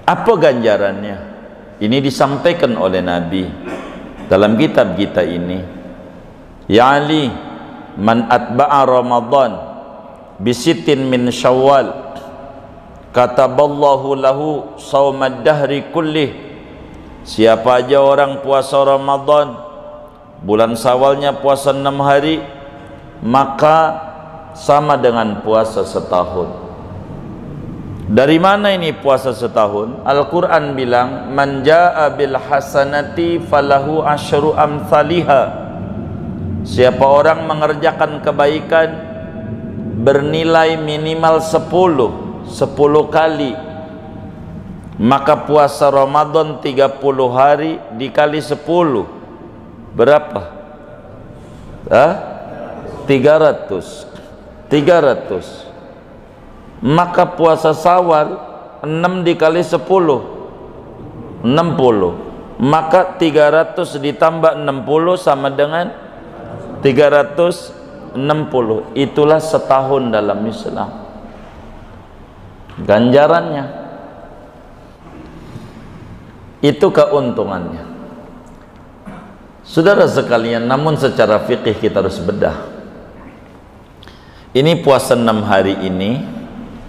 Apa ganjarannya? Ini disampaikan oleh Nabi dalam kitab kita ini. Ya Ali, man atba'a Ramadan bisitin min Syawal kataballahu lahu saumad dahri kullih. Siapa aja orang puasa Ramadan, bulan Syawalnya puasa 6 hari, maka sama dengan puasa setahun. Dari mana ini puasa setahun? Al-Quran bilang, man jaa bil hasanati falahu asyru amthaliha. Siapa orang mengerjakan kebaikan bernilai minimal 10 kali, maka puasa Ramadan 30 hari dikali 10 berapa? 300. Maka puasa Syawal 6 dikali 10 60, maka 300 ditambah 60 sama dengan 360. Itulah setahun dalam Islam ganjarannya, itu keuntungannya. Saudara sekalian, namun secara fikih kita harus bedah. Ini puasa 6 hari ini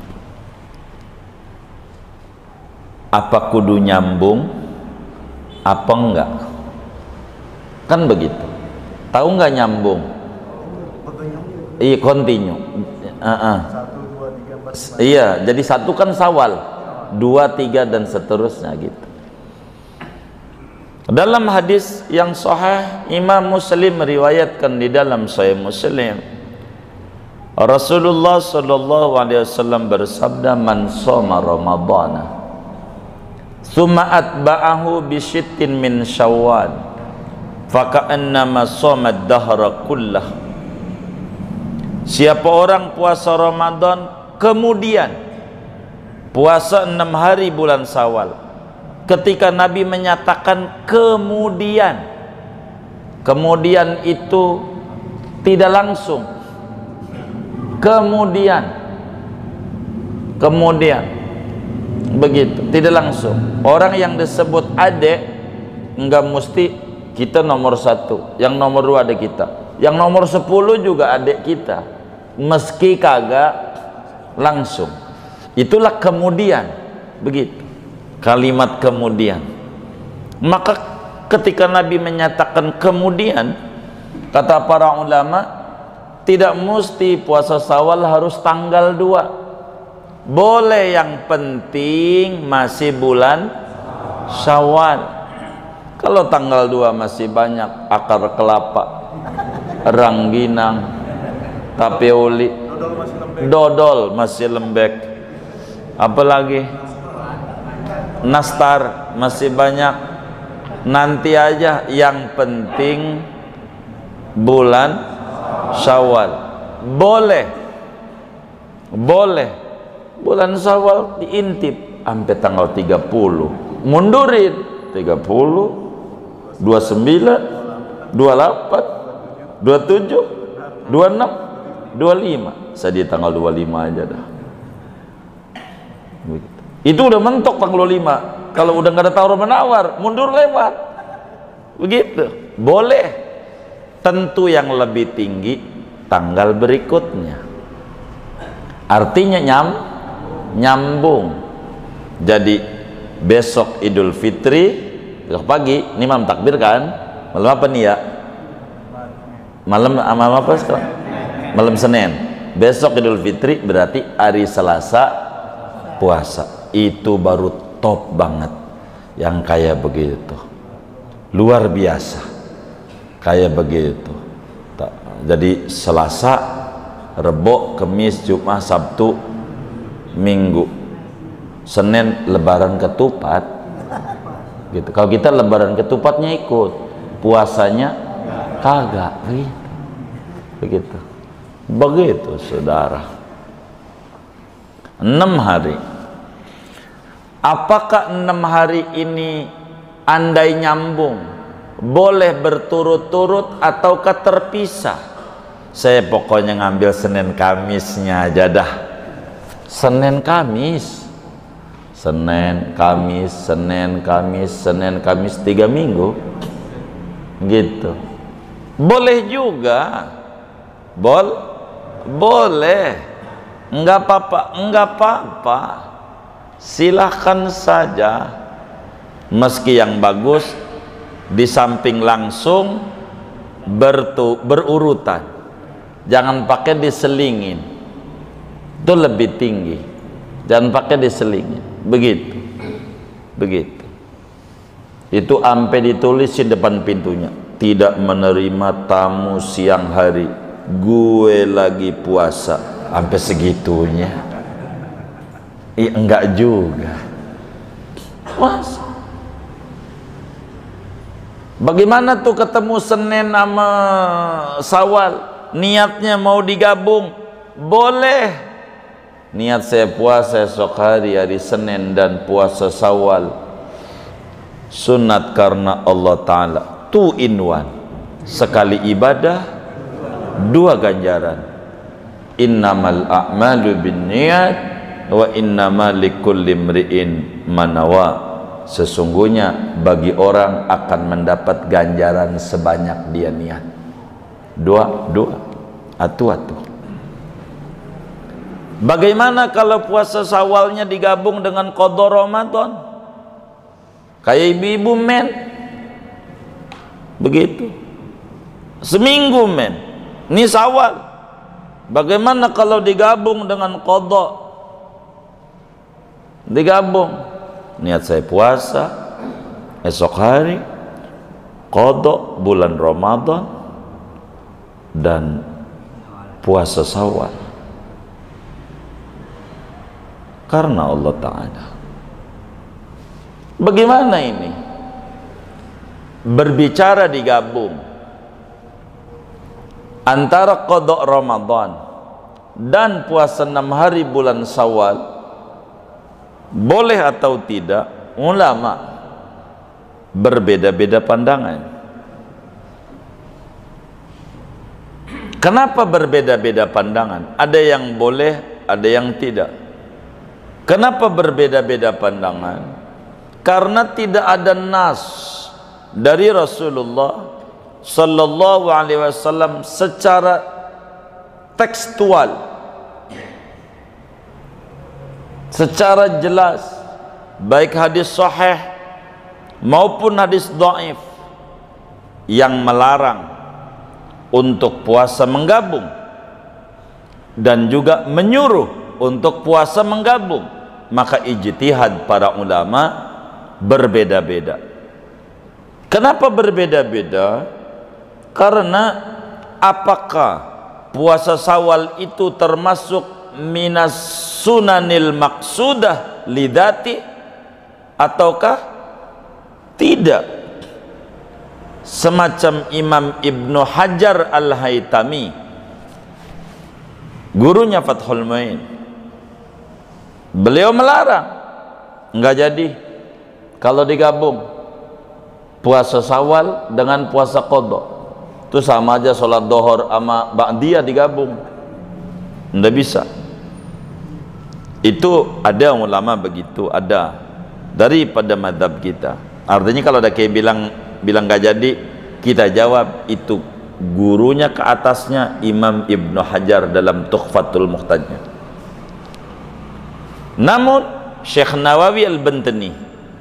apa kudu nyambung apa enggak? Kan begitu. Tahu enggak nyambung? Iya, continue. Iya, jadi 1 kan Syawal, 2, 3 dan seterusnya gitu. Dalam hadis yang sahih Imam Muslim meriwayatkan di dalam Sahih Muslim, Rasulullah sallallahu alaihi wasallam bersabda, man shoma ramadhana thumma atba'ahu bisyittin min Syawal faka'annama shoma ad-dahra kullah. Siapa orang puasa Ramadan kemudian puasa 6 hari bulan Syawal, ketika Nabi menyatakan kemudian itu tidak langsung, kemudian begitu, tidak langsung. Orang yang disebut adik enggak mesti kita nomor 1, yang nomor 2 adik kita, yang nomor 10 juga adik kita, meski kagak langsung. Itulah kemudian, begitu kalimat kemudian. Maka ketika Nabi menyatakan kemudian, kata para ulama, tidak mesti puasa Syawal harus tanggal 2. Boleh, yang penting masih bulan Syawal. Kalau tanggal 2 masih banyak akar kelapa, rangginang, tapeuli, dodol masih lembek, apalagi nastar masih banyak. Nanti aja, yang penting bulan Syawal. Boleh bulan Syawal diintip sampai tanggal 30, mundurin 30, 29, 28, 27, 26, 25. Saya di tanggal 25 aja dah. Itu udah mentok tanggal 25. Kalau udah nggak ada tawar menawar, mundur lewat. Begitu. Boleh. Tentu yang lebih tinggi tanggal berikutnya. Artinya nyambung. Jadi besok Idul Fitri, besok pagi ini malam takbir kan? Malam apa nih ya? Malam apa sekarang? Malam Senin. Besok Idul Fitri berarti hari Selasa puasa. Itu baru top banget yang kayak begitu, luar biasa kayak begitu. Jadi Selasa, Rebo, Kamis, Jumat, Sabtu, Minggu, Senin lebaran ketupat gitu. Kalau kita lebaran ketupatnya ikut, puasanya kagak, begitu saudara. 6 hari. Apakah 6 hari ini andai nyambung boleh berturut-turut ataukah terpisah? Saya pokoknya ngambil Senin Kamisnya aja dah. Senin Kamis Senin, Kamis, Senin, Kamis, Senin, Kamis, 3 minggu gitu. Boleh juga, boleh, enggak apa-apa, silahkan saja. Meski yang bagus di samping langsung berurutan, jangan pakai diselingin, itu lebih tinggi. Jangan pakai diselingin, begitu. Itu sampai ditulis di depan pintunya, tidak menerima tamu siang hari, gue lagi puasa. Sampai segitunya. Enggak juga, puasa. Bagaimana tuh ketemu Senin sama Syawal, niatnya mau digabung? Boleh. Niat saya puasa esok hari, hari Senin, dan puasa Syawal sunat karena Allah Ta'ala. 2 in 1, sekali ibadah 2 ganjaran. Innamal a'malu binniyat wa innamal likulli imri'in ma nawa. Sesungguhnya bagi orang akan mendapat ganjaran sebanyak dia niat. Dua atu. Bagaimana kalau puasa Syawalnya digabung dengan qada Ramadan? Kayak ibu-ibu men, begitu, seminggu men, ini Syawal. Bagaimana kalau digabung dengan qada? Digabung, niat saya puasa esok hari, qada bulan Ramadan, dan puasa Syawal karena Allah Ta'ala. Bagaimana ini? Berbicara digabung antara qada Ramadan dan puasa 6 hari bulan Syawal, boleh atau tidak? Ulama berbeda-beda pandangan. Kenapa berbeda-beda pandangan? Ada yang boleh, ada yang tidak. Kenapa berbeda-beda pandangan? Karena tidak ada nas dari Rasulullah Sallallahu Alaihi Wasallam secara tekstual, secara jelas, baik hadis sahih maupun hadis dhaif, yang melarang untuk puasa menggabung dan juga menyuruh untuk puasa menggabung. Maka ijtihad para ulama berbeda-beda. Kenapa berbeda-beda? Karena apakah puasa Syawal itu termasuk minas sunanil maksudah lidati ataukah tidak? Semacam Imam Ibnu Hajar Al-Haytami, gurunya Fathul Mu'in, beliau melarang, enggak jadi kalau digabung puasa Syawal dengan puasa qada. Itu sama aja sholat dohor sama ba'diyah digabung, enggak bisa. Itu ada ulama begitu, ada daripada madhab kita. Artinya kalau ada kayak bilang enggak jadi, kita jawab itu gurunya ke atasnya Imam Ibnu Hajar dalam Tukhfatul Muhtajnya. Namun Syekh Nawawi Al-Bantani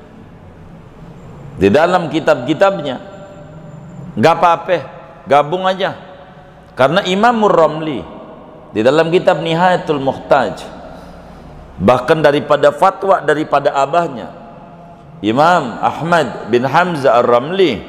di dalam kitab-kitabnya, nggak apa-apa, gabung aja. Karena Imamur Ramli di dalam kitab Nihayatul Muhtaj, bahkan daripada fatwa daripada abahnya Imam Ahmad bin Hamzah Ar-Ramli,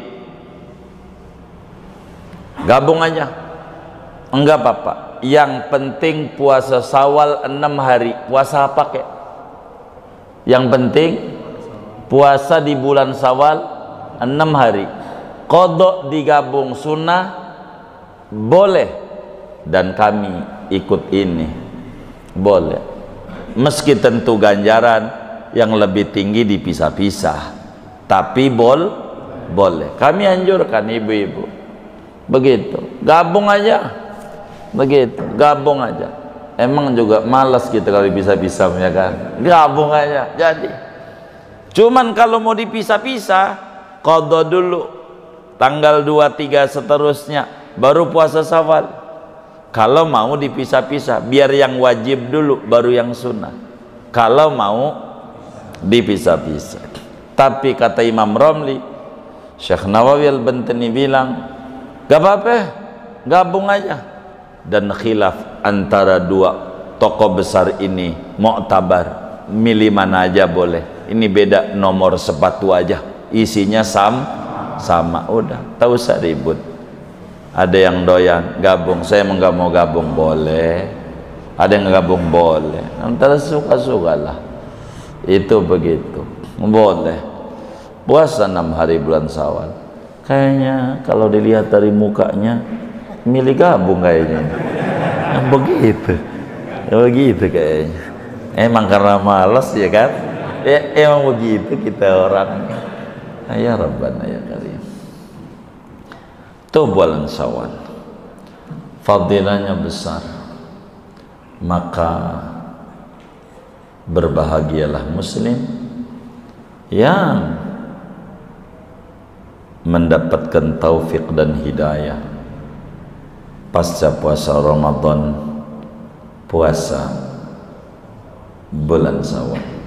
gabung aja, enggak apa-apa. Yang penting puasa Syawal 6 hari. Puasa apa kek? Yang penting puasa di bulan Syawal 6 hari. Qada digabung sunnah boleh, dan kami ikut ini boleh, meski tentu ganjaran yang lebih tinggi dipisah-pisah, tapi boleh. Kami anjurkan ibu-ibu begitu, gabung aja, begitu, gabung aja. emang juga malas kita kalau dipisah-pisah ya kan, gabung aja jadi. Cuman kalau mau dipisah-pisah qadha dulu tanggal 2, 3 seterusnya baru puasa Syawal. Kalau mau dipisah-pisah biar yang wajib dulu baru yang sunnah kalau mau dipisah-pisah. Tapi kata Imam Romli, Syekh Nawawi Al-Bantani bilang gak apa-apa, gabung aja. Dan khilaf antara dua tokoh besar ini mu'tabar, milih mana aja boleh. Ini beda nomor sepatu aja, isinya sama, udah, tak usah ribut. Ada yang doyan gabung, saya nggak mau gabung, boleh. Ada yang gabung, boleh. Antara suka-suka lah, itu begitu, boleh. Puasa 6 hari bulan Syawal, kayaknya kalau dilihat dari mukanya milih gabung kayaknya. Begitu kayaknya. Emang karena malas ya kan, emang begitu kita orang. Ya Rabbana ya Karim. Itu bulan Syawal, fadilahnya besar, maka berbahagialah muslim yang mendapatkan taufik dan hidayah pasca puasa Ramadan, puasa bulan Syawal.